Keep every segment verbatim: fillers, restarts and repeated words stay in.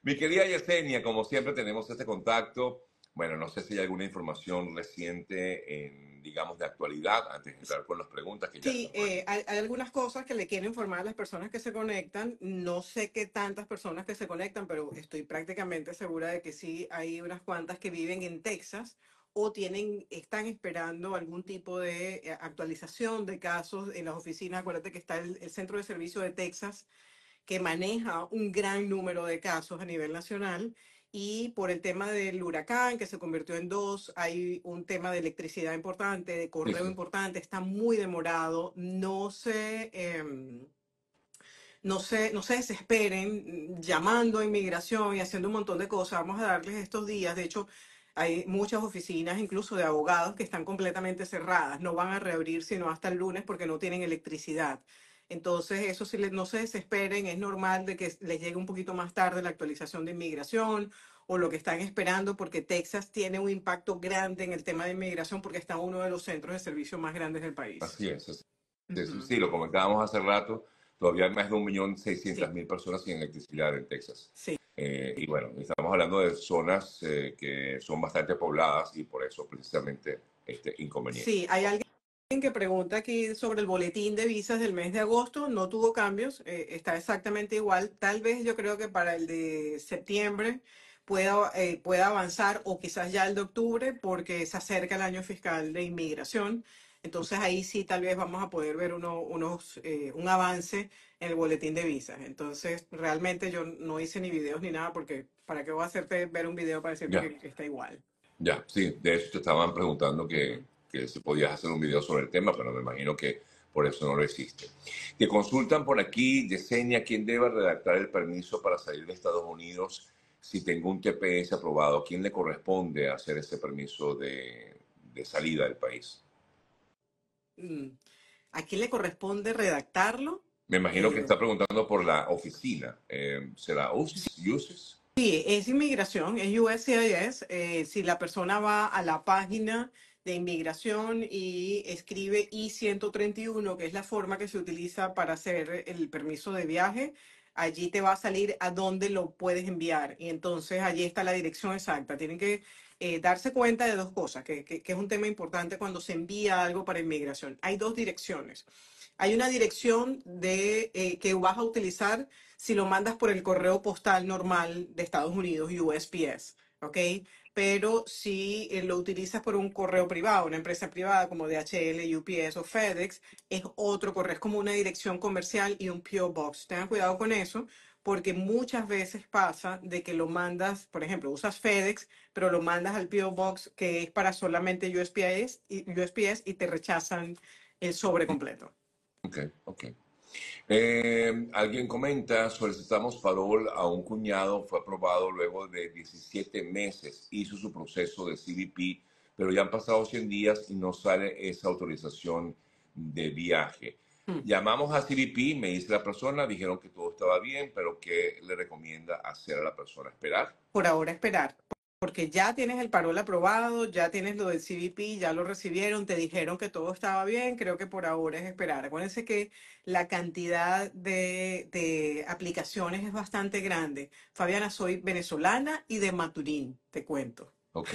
Mi querida Yesenia, como siempre tenemos este contacto. Bueno, no sé si hay alguna información reciente, en, digamos, de actualidad, antes de entrar con las preguntas que ya Sí, están por eh, aquí. hay, hay algunas cosas que le quiero informar a las personas que se conectan. No sé qué tantas personas que se conectan, pero estoy prácticamente segura de que sí hay unas cuantas que viven en Texas o tienen, están esperando algún tipo de eh, actualización de casos en las oficinas. Acuérdate que está el, el Centro de Servicio de Texas que maneja un gran número de casos a nivel nacional. Y por el tema del huracán, que se convirtió en dos, hay un tema de electricidad importante, de Sí, correo sí. importante, está muy demorado. No se, em, no se, no se desesperen llamando a inmigración y haciendo un montón de cosas. Vamos a darles estos días. De hecho, hay muchas oficinas, incluso de abogados, que están completamente cerradas. No van a reabrir sino hasta el lunes porque no tienen electricidad. Entonces, eso sí, les- no se desesperen, es normal de que les llegue un poquito más tarde la actualización de inmigración o lo que están esperando, porque Texas tiene un impacto grande en el tema de inmigración porque está uno de los centros de servicio más grandes del país. Así es. así es. Sí, Ujú. sí, lo comentábamos hace rato. Todavía hay más de un millón Sí, seiscientas mil personas sin electricidad en Texas. sí. Eh, y bueno, estamos hablando de zonas eh, que son bastante pobladas y por eso precisamente este inconveniente. Sí, hay alguien que pregunta aquí sobre el boletín de visas del mes de agosto. No tuvo cambios, eh, está exactamente igual. Tal vez yo creo que para el de septiembre pueda, eh, pueda avanzar o quizás ya el de octubre porque se acerca el año fiscal de inmigración. Entonces ahí sí tal vez vamos a poder ver uno- unos, eh, un avance en el boletín de visas. Entonces realmente yo no hice ni videos ni nada porque ¿para qué voy a hacerte ver un video para decirte Ya. que, que está igual? Ya, sí, de hecho te estaban preguntando que, Ujú. que si podías hacer un video sobre el tema, pero me imagino que por eso no lo hiciste. Te consultan por aquí, Yesenia, ¿quién debe redactar el permiso para salir de Estados Unidos si tengo un T P S aprobado? ¿Quién le corresponde hacer ese permiso de, de salida del país? Mm. ¿A quién le corresponde redactarlo? Me imagino que Eh, está preguntando por la oficina. Eh, ¿será U C I S? ¿U C I S? sí, es inmigración, es U S C I S. Eh, si la persona va a la página de inmigración y escribe I ciento treinta y uno, que es la forma que se utiliza para hacer el permiso de viaje, allí te va a salir a dónde lo puedes enviar. Y entonces allí está la dirección exacta. Tienen que eh, darse cuenta de dos cosas, que, que- que es un tema importante cuando se envía algo para inmigración. Hay dos direcciones. Hay una dirección de, eh, que vas a utilizar si lo mandas por el correo postal normal de Estados Unidos, U S P S, ¿ok? Pero si eh, lo utilizas por un correo privado, una empresa privada como D H L, U P S o FedEx, es otro correo, es como una dirección comercial y un P O Box. Tengan cuidado con eso, porque muchas veces pasa de que lo mandas, por ejemplo, usas FedEx, pero lo mandas al P O Box que es para solamente U S P S y, U S P S y te rechazan el sobre completo. Ok, ok. Eh, alguien comenta, solicitamos parol a un cuñado, fue aprobado luego de diecisiete meses, hizo su proceso de C B P, pero ya han pasado cien días y no sale esa autorización de viaje. Hmm. Llamamos a C B P, me dice la persona, dijeron que todo estaba bien, pero ¿qué le recomienda hacer a la persona? ¿Esperar? Por ahora esperar, porque ya tienes el parol aprobado, ya tienes lo del C B P, ya lo recibieron, te dijeron que todo estaba bien, creo que por ahora es esperar. Acuérdense que la cantidad de, de aplicaciones es bastante grande. Fabiana, soy venezolana y de Maturín, te cuento. Ok.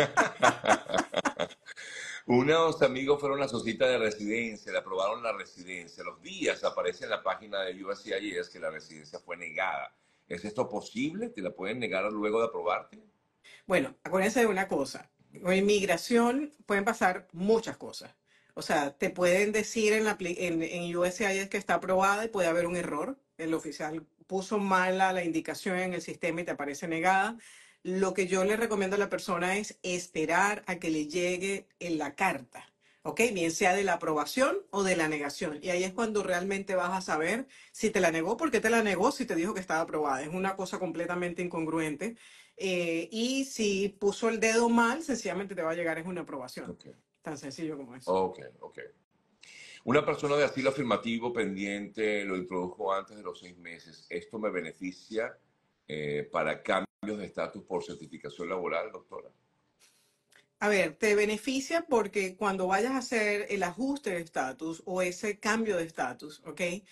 Unos amigos fueron a su cita de residencia, le aprobaron la residencia. Los días aparece en la página de U S C I S que la residencia fue negada. ¿Es esto posible? ¿Te la pueden negar luego de aprobarte? Bueno, acuérdense de una cosa, con inmigración pueden pasar muchas cosas. O sea, te pueden decir en, la, apli- en, en U S C I S que está aprobada y puede haber un error. El oficial puso mal la, la indicación en el sistema y te aparece negada. Lo que yo le recomiendo a la persona es esperar a que le llegue en la carta, ¿ok? Bien sea de la aprobación o de la negación. Y ahí es cuando realmente vas a saber si te la negó, por qué te la negó, si te dijo que estaba aprobada. Es una cosa completamente incongruente. Eh, y si puso el dedo mal, sencillamente te va a llegar es una aprobación. Ok, Tan sencillo como eso. ok, ok. Una persona de asilo afirmativo pendiente lo introdujo antes de los seis meses. ¿Esto me beneficia eh, para cambios de estatus por certificación laboral, doctora? A ver, te beneficia porque cuando vayas a hacer el ajuste de estatus o ese cambio de estatus, ¿ok?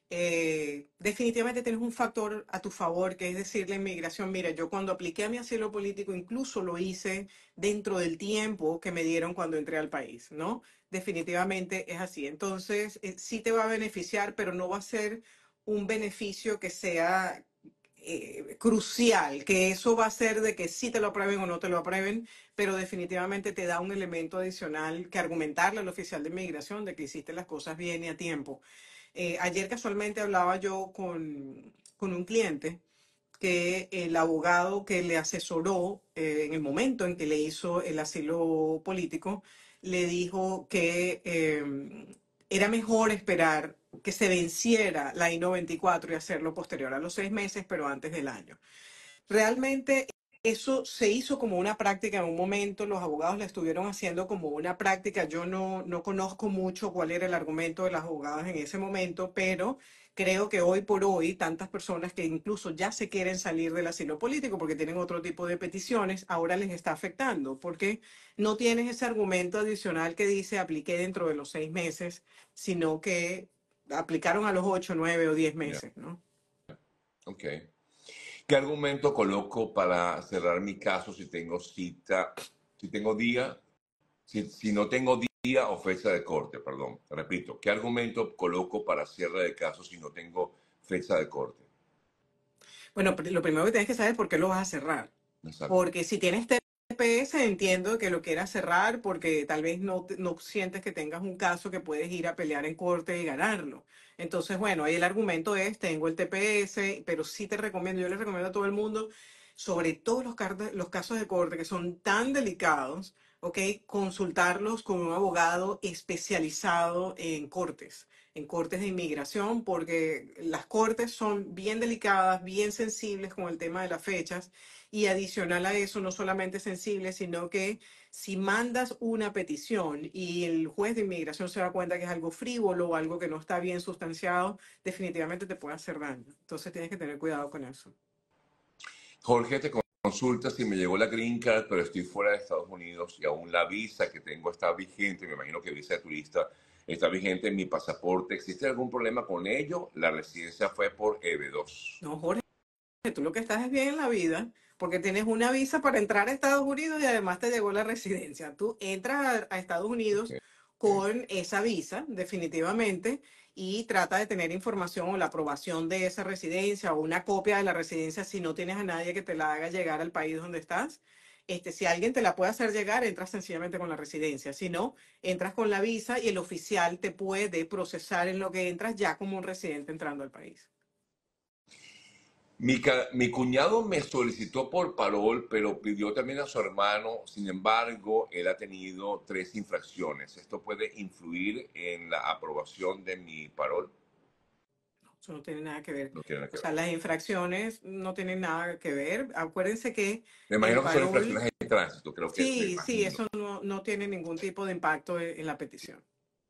eh, definitivamente tienes un factor a tu favor, que es decir, la inmigración. Mira, yo cuando apliqué a mi asilo político, incluso lo hice dentro del tiempo que me dieron cuando entré al país, ¿no? Definitivamente es así. Entonces, eh, sí te va a beneficiar, pero no va a ser un beneficio que sea eh, crucial, que eso va a ser de que sí te lo aprueben o no te lo aprueben, pero definitivamente te da un elemento adicional que argumentarle al oficial de inmigración de que hiciste las cosas bien y a tiempo. Eh, ayer casualmente hablaba yo con, con un cliente que el abogado que le asesoró eh, en el momento en que le hizo el asilo político, le dijo que eh, era mejor esperar que se venciera la I noventa y cuatro y hacerlo posterior a los seis meses, pero antes del año. Realmente eso se hizo como una práctica en un momento, los abogados la estuvieron haciendo como una práctica. Yo no, no conozco mucho cuál era el argumento de las abogadas en ese momento, pero creo que hoy por hoy tantas personas que incluso ya se quieren salir del asilo político porque tienen otro tipo de peticiones, ahora les está afectando, porque no tienes ese argumento adicional que dice apliqué dentro de los seis meses, sino que aplicaron a los ocho, nueve o diez Ya, meses, ¿no? ok. ¿Qué argumento coloco para cerrar mi caso si tengo cita, si tengo día, si, si no tengo día o fecha de corte, perdón? Repito, ¿qué argumento coloco para cierre de caso si no tengo fecha de corte? Bueno, pr- lo primero que tienes que saber es por qué lo vas a cerrar. Exacto. Porque si tienes T P S, entiendo que lo quieras cerrar porque tal vez no, te- no sientes que tengas un caso que puedes ir a pelear en corte y ganarlo. Entonces, bueno, ahí el argumento es, tengo el T P S, pero sí te recomiendo, yo le recomiendo a todo el mundo, sobre todo los, car- los casos de corte que son tan delicados, ¿ok? Consultarlos con un abogado especializado en cortes, en cortes de inmigración, porque las cortes son bien delicadas, bien sensibles con el tema de las fechas y adicional a eso, no solamente sensible, sino que si mandas una petición y el juez de inmigración se da cuenta que es algo frívolo o algo que no está bien sustanciado, definitivamente te puede hacer daño. Entonces tienes que tener cuidado con eso. Jorge te consulta si me llegó la Green Card, pero estoy fuera de Estados Unidos y aún la visa que tengo está vigente. Me imagino que visa de turista está vigente en mi pasaporte. ¿Existe algún problema con ello? La residencia fue por E B dos. No, Jorge, tú lo que estás es bien en la vida, porque tienes una visa para entrar a Estados Unidos y además te llegó la residencia. Tú entras a, a Estados Unidos Ok. con esa visa, definitivamente, y trata de tener información o la aprobación de esa residencia o una copia de la residencia si no tienes a nadie que te la haga llegar al país donde estás. Este, si alguien te la puede hacer llegar, entras sencillamente con la residencia. Si no, entras con la visa y el oficial te puede procesar en lo que entras ya como un residente entrando al país. Mi, ca- mi cuñado me solicitó por parol, pero pidió también a su hermano. Sin embargo, él ha tenido tres infracciones. ¿Esto puede influir en la aprobación de mi parol? Eso no tiene nada que ver. No tiene nada O que sea, ver. las infracciones no tienen nada que ver. Acuérdense que Me el imagino que son parol, infracciones de tránsito, creo que me sí, sí, imagino. eso no, no tiene ningún tipo de impacto en, en la petición.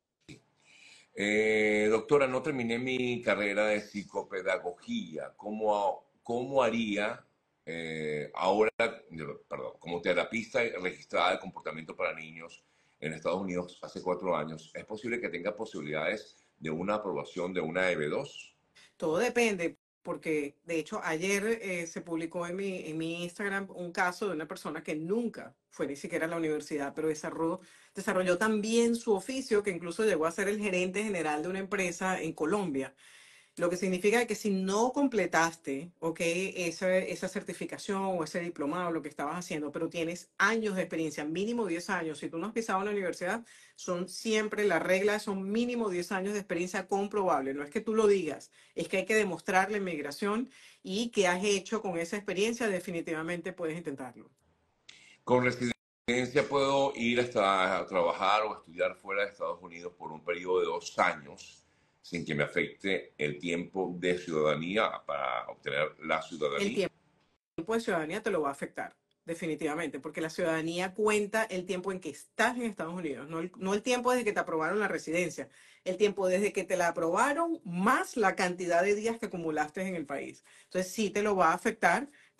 Eh, doctora, no terminé mi carrera de psicopedagogía. ¿Cómo, cómo haría eh, ahora, perdón, como terapista registrada de comportamiento para niños en Estados Unidos hace cuatro años? ¿Es posible que tenga posibilidades de una aprobación de una E B dos? Todo depende, porque de hecho ayer eh, se publicó en mi, en mi Instagram un caso de una persona que nunca fue ni siquiera a la universidad, pero desarrolló, desarrolló tan bien su oficio que incluso llegó a ser el gerente general de una empresa en Colombia. Lo que significa que si no completaste, ¿ok? Esa, esa certificación o ese diplomado, lo que estabas haciendo, pero tienes años de experiencia, mínimo diez años, si tú no has pisado una universidad, son siempre, las reglas son mínimo diez años de experiencia comprobable. No es que tú lo digas, es que hay que demostrar la inmigración y que has hecho con esa experiencia, definitivamente puedes intentarlo. Con residencia puedo ir hasta a trabajar o estudiar fuera de Estados Unidos por un periodo de dos años sin que me afecte el tiempo de ciudadanía para obtener la El ciudadanía. tiempo tiempo de ciudadanía te lo va a afectar, definitivamente, porque la ciudadanía cuenta el tiempo en que estás en Estados Unidos, no el, no el tiempo desde que te aprobaron la residencia, el tiempo desde que te la aprobaron más la cantidad de días que acumulaste en el país. Entonces sí te lo va a afectar,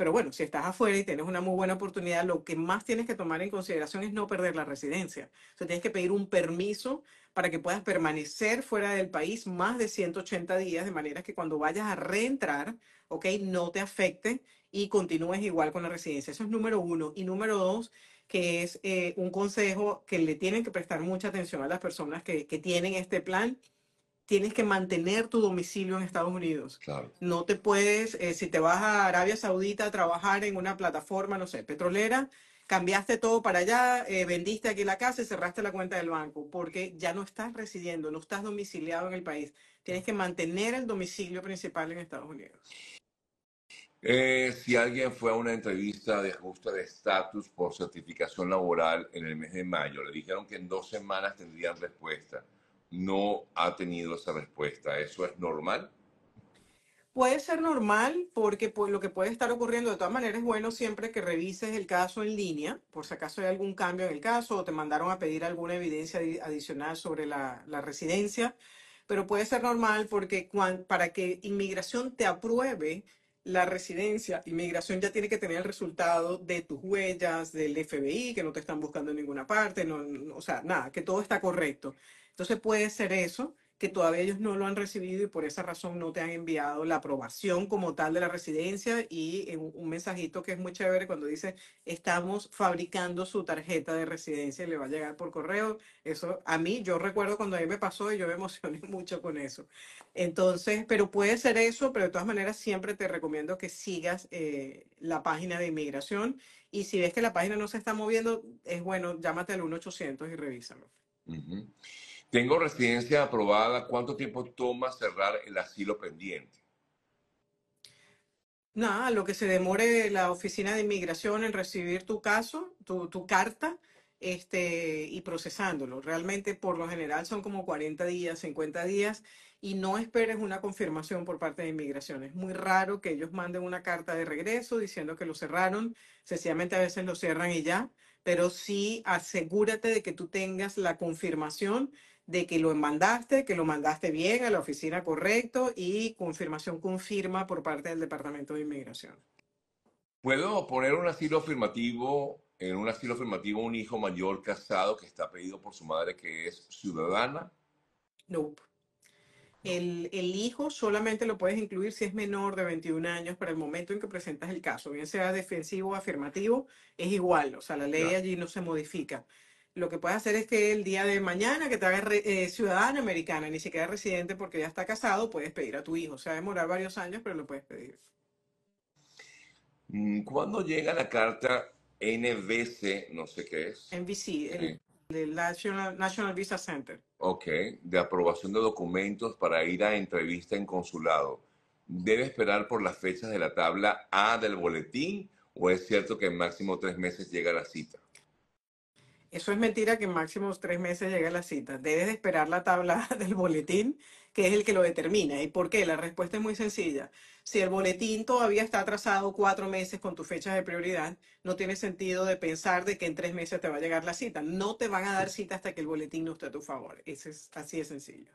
Pero bueno, si estás afuera y tienes una muy buena oportunidad, lo que más tienes que tomar en consideración es no perder la residencia. O sea, tienes que pedir un permiso para que puedas permanecer fuera del país más de ciento ochenta días, de manera que cuando vayas a reentrar, ¿ok? No te afecte y continúes igual con la residencia. Eso es número uno. Y número dos, que es eh, un consejo que le tienen que prestar mucha atención a las personas que, que tienen este plan. Tienes que mantener tu domicilio en Estados Unidos. Claro. No te puedes, eh, si te vas a Arabia Saudita a trabajar en una plataforma, no sé, petrolera, cambiaste todo para allá, eh, vendiste aquí la casa y cerraste la cuenta del banco, porque ya no estás residiendo, no estás domiciliado en el país. Tienes que mantener el domicilio principal en Estados Unidos. Eh, si alguien fue a una entrevista de ajuste de estatus por certificación laboral en el mes de mayo, le dijeron que en dos semanas tendrían respuesta. No ha tenido esa respuesta. ¿Eso es normal? Puede ser normal porque pues, lo que puede estar ocurriendo, de todas maneras, es bueno siempre que revises el caso en línea, por si acaso hay algún cambio en el caso o te mandaron a pedir alguna evidencia adi- adicional sobre la, la residencia, pero puede ser normal porque cuan- para que inmigración te apruebe la residencia, inmigración ya tiene que tener el resultado de tus huellas, del F B I, que no te están buscando en ninguna parte, no, no- o sea, nada, que todo está correcto. Entonces puede ser eso que todavía ellos no lo han recibido y por esa razón no te han enviado la aprobación como tal de la residencia y en un un mensajito que es muy chévere cuando dice estamos fabricando su tarjeta de residencia y le va a llegar por correo. Eso a mí, yo recuerdo cuando a mí me pasó y yo me emocioné mucho con eso. Entonces, pero puede ser eso, pero de todas maneras siempre te recomiendo que sigas eh, la página de inmigración y si ves que la página no se está moviendo, es bueno, llámate al uno ochocientos y revísalo. Ujú. Tengo residencia aprobada. ¿Cuánto tiempo toma cerrar el asilo pendiente? Nada, lo que se demore la oficina de inmigración en recibir tu caso, tu, tu carta, este, y procesándolo. Realmente, por lo general, son como cuarenta días, cincuenta días, y no esperes una confirmación por parte de inmigración. Es muy raro que ellos manden una carta de regreso diciendo que lo cerraron. Sencillamente a veces lo cierran y ya, pero sí asegúrate de que tú tengas la confirmación de que lo mandaste, que lo mandaste bien a la oficina correcto y confirmación confirma por parte del Departamento de Inmigración. ¿Puedo poner un asilo afirmativo en un asilo afirmativo a un hijo mayor casado que está pedido por su madre que es ciudadana? Nope. No. El, el hijo solamente lo puedes incluir si es menor de veintiún años para el momento en que presentas el caso, bien sea defensivo o afirmativo, es igual, o sea, la ley Ya. allí no se modifica. Lo que puedes hacer es que el día de mañana que te hagas re- eh, ciudadana americana, ni siquiera residente porque ya está casado, puedes pedir a tu hijo. O sea, va a demorar varios años, pero lo puedes pedir. Mm, ¿Cuándo llega la carta N V C, no sé qué es? N V C, el, Sí. el National, National Visa Center. Ok, de aprobación de documentos para ir a entrevista en consulado. ¿Debe esperar por las fechas de la tabla A del boletín o es cierto que en máximo tres meses llega la cita? Eso es mentira que en máximo tres meses llega la cita. Debes de esperar la tabla del boletín, que es el que lo determina. ¿Y por qué? La respuesta es muy sencilla. Si el boletín todavía está atrasado cuatro meses con tus fechas de prioridad, no tiene sentido de pensar de que en tres meses te va a llegar la cita. No te van a dar cita hasta que el boletín no esté a tu favor. Eso es así de sencillo.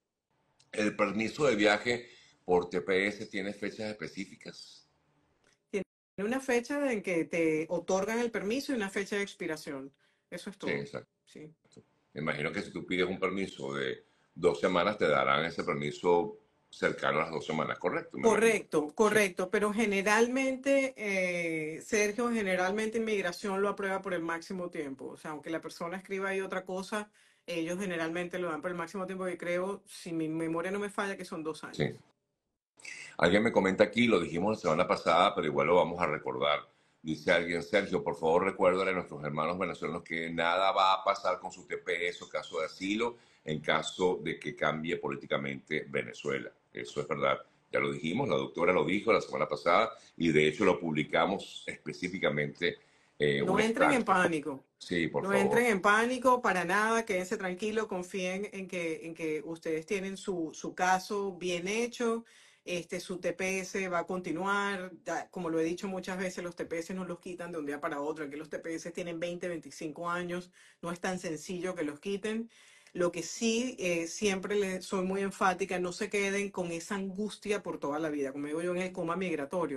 ¿El permiso de viaje por T P S tiene fechas específicas? Tiene una fecha en que te otorgan el permiso y una fecha de expiración. Eso es Sí, todo. exacto. Sí. Me imagino que si tú pides un permiso de dos semanas, te darán ese permiso cercano a las dos semanas, correcto, me imagino. Correcto, Sí. correcto, pero generalmente, eh, Sergio, generalmente inmigración lo aprueba por el máximo tiempo. O sea, aunque la persona escriba ahí otra cosa, ellos generalmente lo dan por el máximo tiempo que creo, si mi memoria no me falla, que son dos Sí. años. Alguien me comenta aquí, lo dijimos la semana pasada, pero igual lo vamos a recordar. Dice alguien, Sergio, por favor recuérdale a nuestros hermanos venezolanos que nada va a pasar con su T P S o caso de asilo en caso de que cambie políticamente Venezuela. Eso es verdad. Ya lo dijimos, la doctora lo dijo la semana pasada y de hecho lo publicamos específicamente eh, No un entren en extracto. pánico. Sí, por No favor. entren en pánico para nada, quédense tranquilos, confíen en que, en que ustedes tienen su, su caso bien hecho, este, su T P S va a continuar. Ya, como lo he dicho muchas veces, los T P S no los quitan de un día para otro, aquí los T P S tienen veinte, veinticinco años, no es tan sencillo que los quiten. Lo que sí, eh, siempre les soy muy enfática, no se queden con esa angustia por toda la vida, como digo yo, en el coma migratorio.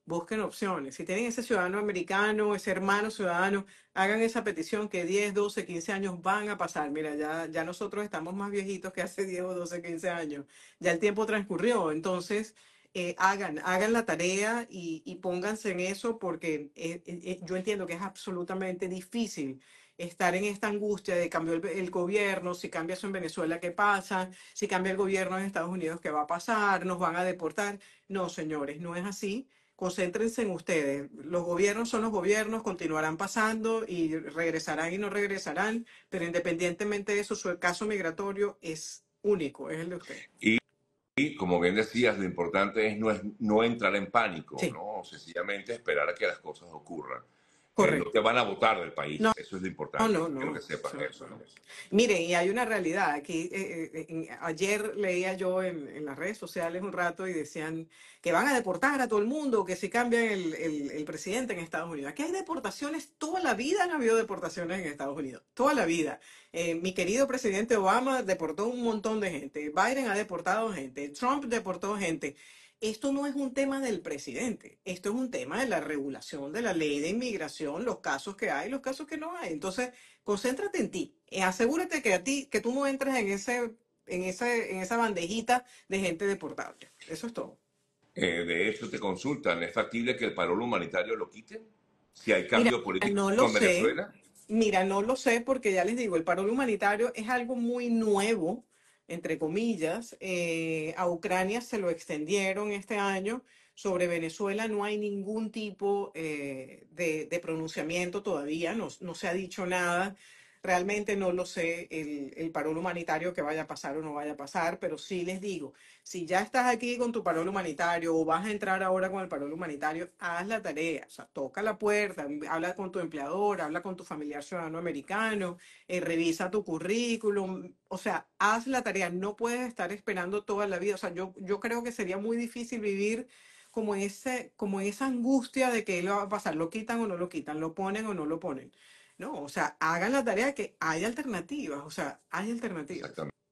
busquen opciones. Si tienen ese ciudadano americano, ese hermano ciudadano, hagan esa petición que diez, doce, quince años van a pasar. Mira, ya, ya nosotros estamos más viejitos que hace diez o doce, quince años. Ya el tiempo transcurrió. Entonces, eh, hagan, hagan la tarea y, y pónganse en eso porque eh, eh, eh, yo entiendo que es absolutamente difícil estar en esta angustia de cambió el, el gobierno, si cambia eso en Venezuela, ¿qué pasa? Si cambia el gobierno en Estados Unidos, ¿qué va a pasar? ¿Nos van a deportar? No, señores, no es así. Concéntrense en ustedes. Los gobiernos son los gobiernos, continuarán pasando y regresarán y no regresarán, pero independientemente de eso, su caso migratorio es único, es el de ustedes. Y, y como bien decías, lo importante es no, es no entrar en pánico, Sí, ¿no? Sencillamente esperar a que las cosas ocurran. Eh, no correcto. te van a votar del No, país, eso es lo no, importante. no, Quiero que no. sepas Eso, eso, ¿no? no. Mire, y hay una realidad. Aquí, eh, eh, en- ayer leía yo en, en las redes sociales un rato y decían que van a deportar a todo el mundo, que si cambian el, el- el presidente en Estados Unidos. Aquí hay deportaciones, toda la vida han habido deportaciones en Estados Unidos, toda la vida. Eh, mi querido presidente Obama deportó un montón de gente, Biden ha deportado gente, Trump deportó gente. Esto no es un tema del presidente, esto es un tema de la regulación de la ley de inmigración, los casos que hay, los casos que no hay. Entonces, concéntrate en ti. Eh, asegúrate que a ti, que tú no entres en ese, en ese, en esa bandejita de gente deportable. Eso es todo. Eh, de hecho, te consultan, ¿es factible que el parol humanitario lo quiten? Si hay Mira, cambio político no lo en sé. Venezuela. Mira, no lo sé porque ya les digo, el paro humanitario es algo muy nuevo, entre comillas. Eh, a Ucrania se lo extendieron este año. Sobre Venezuela no hay ningún tipo eh, de, de pronunciamiento todavía, no, no se ha dicho nada. Realmente no lo sé el, el parol humanitario que vaya a pasar o no vaya a pasar, pero sí les digo, si ya estás aquí con tu parol humanitario o vas a entrar ahora con el parol humanitario, haz la tarea, o sea, toca la puerta, habla con tu empleador, habla con tu familiar ciudadano americano, eh, revisa tu currículum, o sea, haz la tarea, no puedes estar esperando toda la vida, o sea, yo, yo creo que sería muy difícil vivir como ese, como esa angustia de que lo va a pasar, lo quitan o no lo quitan, lo ponen o no lo ponen. No, o sea, hagan la tarea que hay alternativas, o sea, hay alternativas. Exactamente.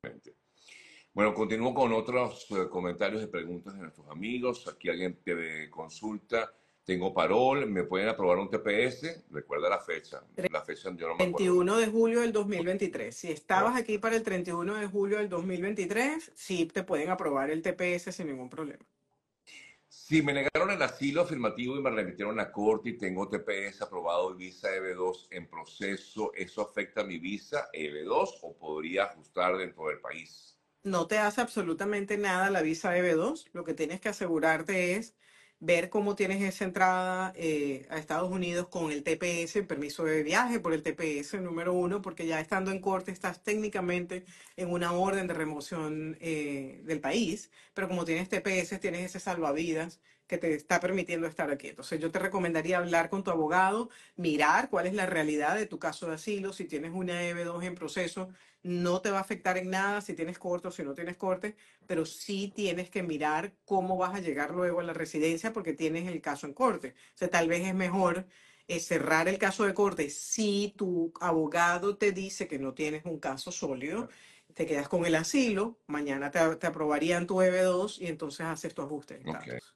Bueno, continúo con otros eh, comentarios y preguntas de nuestros amigos. Aquí alguien te consulta. Tengo parol, ¿me pueden aprobar un T P S? Recuerda la fecha. La fecha yo no me acuerdo. treinta y uno de julio del dos mil veintitrés. Si estabas Ok. aquí para el treinta y uno de julio del dos mil veintitrés, sí te pueden aprobar el T P S sin ningún problema. Si me negaron el asilo afirmativo y me remitieron a corte y tengo T P S aprobado y visa E B dos en proceso, ¿eso afecta a mi visa E B dos o podría ajustar dentro del país? No te hace absolutamente nada la visa E B dos. Lo que tienes que asegurarte es ver cómo tienes esa entrada eh, a Estados Unidos con el T P S, el permiso de viaje por el T P S número uno, porque ya estando en corte estás técnicamente en una orden de remoción eh, del país, pero como tienes T P S, tienes ese salvavidas que te está permitiendo estar aquí. Entonces yo te recomendaría hablar con tu abogado, mirar cuál es la realidad de tu caso de asilo, si tienes una E B dos en proceso no te va a afectar en nada si tienes corte o si no tienes corte, pero sí tienes que mirar cómo vas a llegar luego a la residencia porque tienes el caso en corte. O sea, tal vez es mejor eh, cerrar el caso de corte si tu abogado te dice que no tienes un caso sólido. Te quedas con el asilo, mañana te, te aprobarían tu E B dos y entonces haces tu ajuste de Ok. estatus.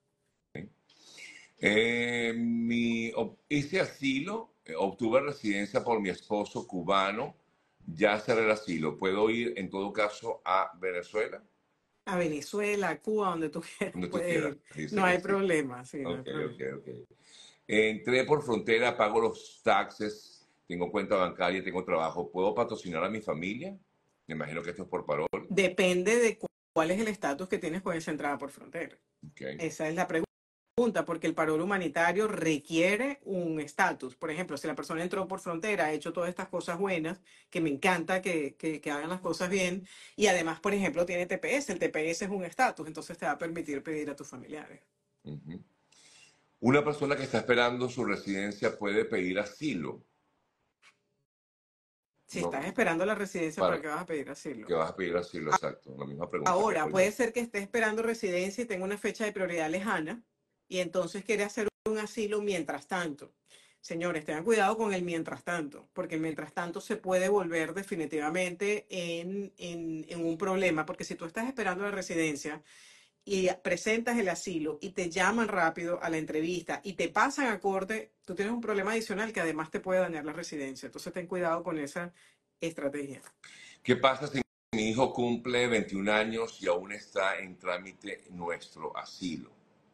Eh, mi, ob- hice asilo, eh, obtuve residencia por mi esposo cubano, ya cerré el asilo. ¿Puedo ir en todo caso a Venezuela? A Venezuela, a Cuba, donde tú quieras, Donde tú puedes quieras. ir. Dice No que hay sí. problema, sí, no hay Ok, ok, problema. ok. Entré por frontera, pago los taxes, tengo cuenta bancaria, tengo trabajo. ¿Puedo patrocinar a mi familia? Me imagino que esto es por parol. Depende de cu- cuál es el estatus que tienes con esa entrada por frontera. Ok, Esa es la pregunta, porque el parol humanitario requiere un estatus. Por ejemplo, si la persona entró por frontera, ha hecho todas estas cosas buenas, que me encanta que, que, que hagan las cosas bien, y además, por ejemplo, tiene T P S. El T P S es un estatus, entonces te va a permitir pedir a tus familiares. ujú. Una persona que está esperando su residencia puede pedir asilo. Si No, estás esperando la residencia, ¿para para qué vas a pedir que asilo? vas a pedir asilo, exacto. La misma pregunta que Ahora, hago puede yo. ser que esté esperando residencia y tenga una fecha de prioridad lejana y entonces quiere hacer un asilo mientras tanto. Señores, tengan cuidado con el mientras tanto, porque el mientras tanto se puede volver definitivamente en, en, en un problema, porque si tú estás esperando la residencia y presentas el asilo y te llaman rápido a la entrevista y te pasan a corte, tú tienes un problema adicional que además te puede dañar la residencia. Entonces ten cuidado con esa estrategia. ¿Qué pasa si mi hijo cumple veintiún años y aún está en trámite nuestro asilo?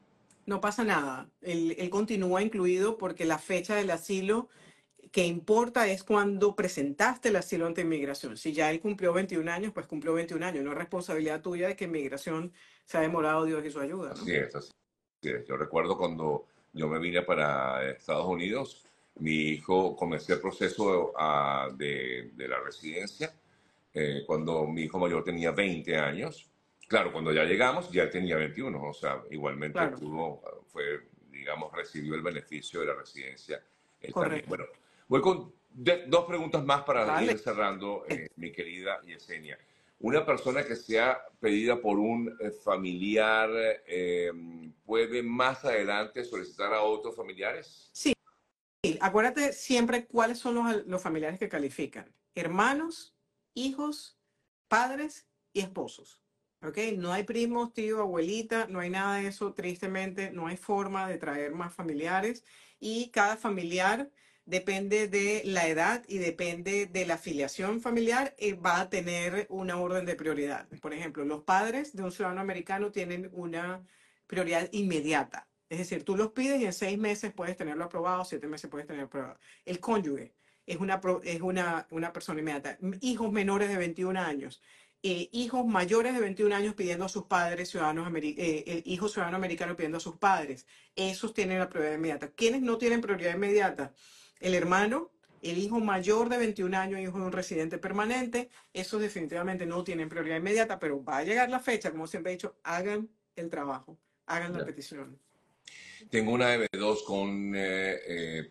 No pasa nada. Él, él continúa incluido porque la fecha del asilo que importa es cuando presentaste el asilo ante inmigración. Si ya él cumplió veintiún años, pues cumplió veintiún años. No es responsabilidad tuya de que inmigración se ha demorado, Dios y su ayuda, ¿no? Así es, así es. Yo recuerdo cuando yo me vine para Estados Unidos, mi hijo, comencé el proceso ah, de, de la residencia eh, cuando mi hijo mayor tenía veinte años. Claro, cuando ya llegamos, ya él tenía veintiuno, o sea, igualmente Claro, pudo, fue, digamos, recibió el beneficio de la residencia él también. correcto. Bueno, voy con de- dos preguntas más para Dale. ir cerrando, eh, mi querida Yesenia. Una persona que sea pedida por un eh, familiar, eh, ¿puede más adelante solicitar a otros familiares? Sí, acuérdate siempre cuáles son los, los familiares que califican. Hermanos, hijos, padres y esposos. ¿Ok? No hay primos, tío, abuelita, no hay nada de eso. Tristemente, no hay forma de traer más familiares y cada familiar depende de la edad y depende de la afiliación familiar, eh, va a tener una orden de prioridad. Por ejemplo, los padres de un ciudadano americano tienen una prioridad inmediata. Es decir, tú los pides y en seis meses puedes tenerlo aprobado, siete meses puedes tenerlo aprobado. El cónyuge es una, es una, una persona inmediata. Hijos menores de veintiún años, eh, hijos mayores de veintiún años pidiendo a sus padres, ciudadanos ameri eh, el hijo ciudadano americano pidiendo a sus padres. Esos tienen la prioridad inmediata. ¿Quiénes no tienen prioridad inmediata? El hermano, el hijo mayor de veintiún años, hijo de un residente permanente. Esos definitivamente no tienen prioridad inmediata, pero va a llegar la fecha, como siempre he dicho, hagan el trabajo, hagan la Ya. petición. Tengo una M dos con, eh, eh,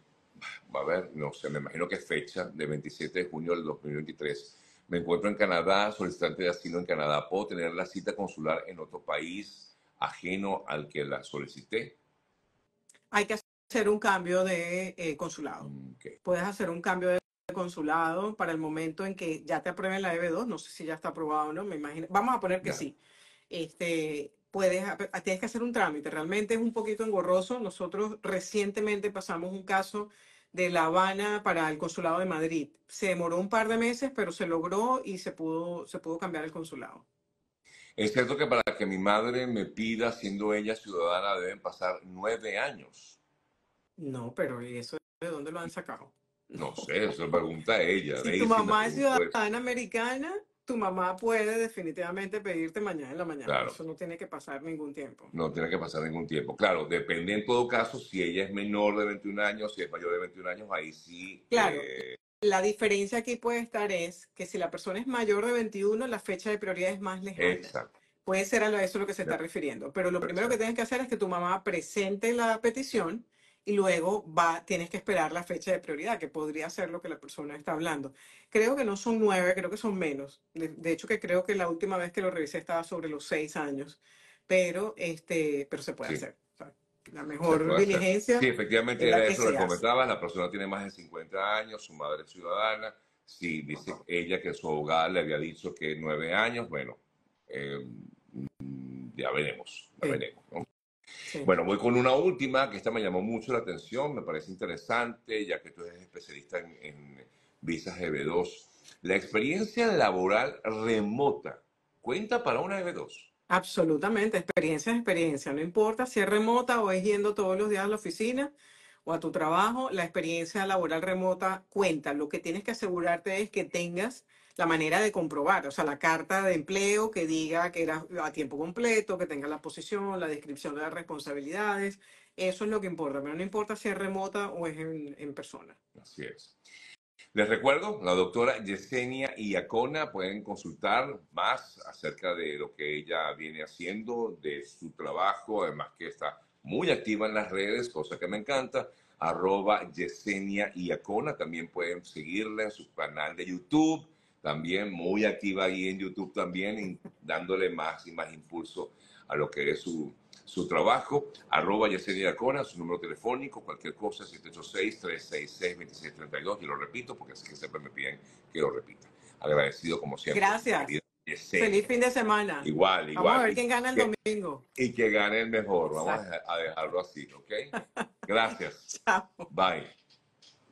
a ver, no sé, me imagino que fecha de veintisiete de junio del dos mil veintitrés. Me encuentro en Canadá, solicitante de asilo en Canadá. ¿Puedo tener la cita consular en otro país ajeno al que la solicité? Hay que hacer un cambio de eh, consulado. Mm, ok, Puedes hacer un cambio de consulado para el momento en que ya te aprueben la E B dos. No sé si ya está aprobado o no, me imagino. Vamos a poner que ya. sí. Este, puedes, tienes que hacer un trámite. Realmente es un poquito engorroso. Nosotros recientemente pasamos un caso de La Habana para el consulado de Madrid. Se demoró un par de meses, pero se logró y se pudo, se pudo cambiar el consulado. Es cierto que para que mi madre me pida, siendo ella ciudadana, deben pasar nueve años. No, pero ¿y eso de dónde lo han sacado? No sé, eso me pregunta ella. Si tu Daisy me mamá es preguntó eso. ciudadana americana, tu mamá puede definitivamente pedirte mañana en la mañana. Claro, Eso no tiene que pasar ningún tiempo. no tiene que pasar ningún tiempo. Claro, depende en todo caso si ella es menor de veintiún años, si es mayor de veintiún años, ahí sí. Claro, eh, la diferencia aquí puede estar es que si la persona es mayor de veintiuno, la fecha de prioridad es más lejana. exacto. Puede ser a lo- eso lo que se Ya, está refiriendo. Pero lo primero que perfecto. tienes que hacer es que tu mamá presente la petición y luego va, tienes que esperar la fecha de prioridad, que podría ser lo que la persona está hablando. Creo que no son nueve, creo que son menos. De, de hecho, que creo que la última vez que lo revisé estaba sobre los seis años. Pero, este, pero se puede Sí, hacer. O sea, la se mejor puede hacer. Sí, diligencia efectivamente es la era que eso lo se que hace. comentaba. La persona tiene más de cincuenta años, su madre es ciudadana. Sí, dice ella que su abogada le había dicho que nueve años. Bueno, eh, ya veremos, ya Sí, veremos, ¿no? sí. Bueno, voy con una última, que esta me llamó mucho la atención, me parece interesante, ya que tú eres especialista en, en visas E B dos. La experiencia laboral remota, ¿cuenta para una E B dos? Absolutamente, experiencia es experiencia, no importa si es remota o es yendo todos los días a la oficina o a tu trabajo, la experiencia laboral remota cuenta. Lo que tienes que asegurarte es que tengas la manera de comprobar, o sea, la carta de empleo que diga que era a tiempo completo, que tenga la posición, la descripción de las responsabilidades, eso es lo que importa, pero no importa si es remota o es en, en persona. Así es. Les recuerdo, la doctora Yesenia Iacona, pueden consultar más acerca de lo que ella viene haciendo, de su trabajo, además que está muy activa en las redes, cosa que me encanta, arroba Yesenia Iacona, también pueden seguirla en su canal de YouTube, también muy activa ahí en YouTube también, y dándole más y más impulso a lo que es su, su trabajo, arroba Yesenia Iacona, su número telefónico, cualquier cosa, siete ocho seis, tres seis seis, dos seis tres dos, y lo repito porque así que siempre me piden que lo repita. Agradecido como siempre, mi Gracias. querida Feliz fin Yesenia. de semana. Igual, Vamos a igual. ver Y quién gana el que, domingo. y que gane el mejor. Vamos a Exacto. dejar- a dejarlo así, ¿ok? Gracias. Chao. Bye.